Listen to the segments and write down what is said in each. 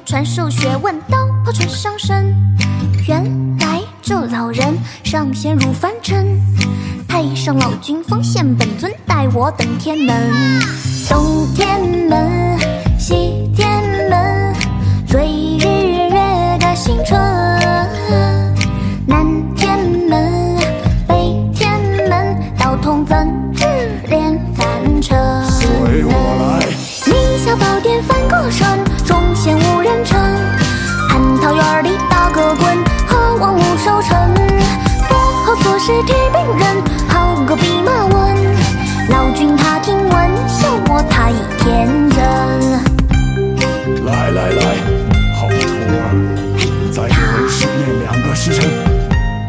传授学问，道破春上身。原来这老人上仙入凡尘，太上老君奉献本尊，待我登天门。东天门，西天门，追日月的星辰。南天门，北天门，道通怎知连凡尘。 随我来。 名下宝殿翻个身，众仙无人称。蟠桃园里打个滚，和王母守城。多好做事铁兵刃，好个弼马温。老君他听闻，笑我太天真。 来来来，好徒儿，再给我试验2个时辰。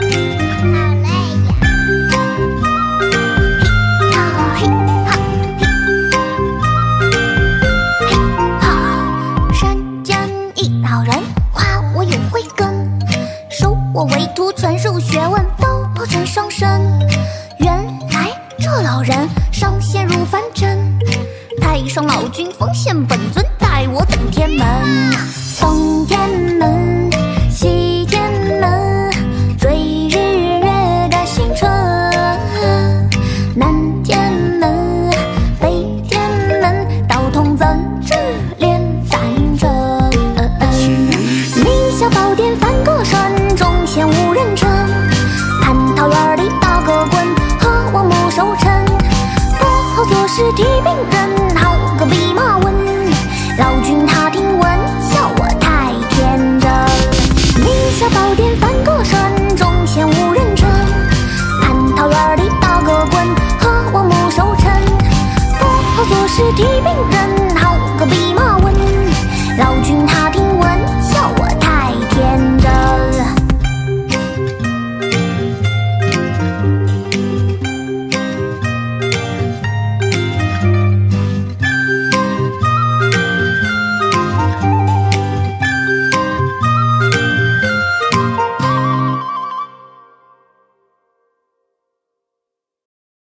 我为徒传授学问，道破春上身。原来这老人上仙入凡尘，太上老君奉献本尊，待我登天门。登天门。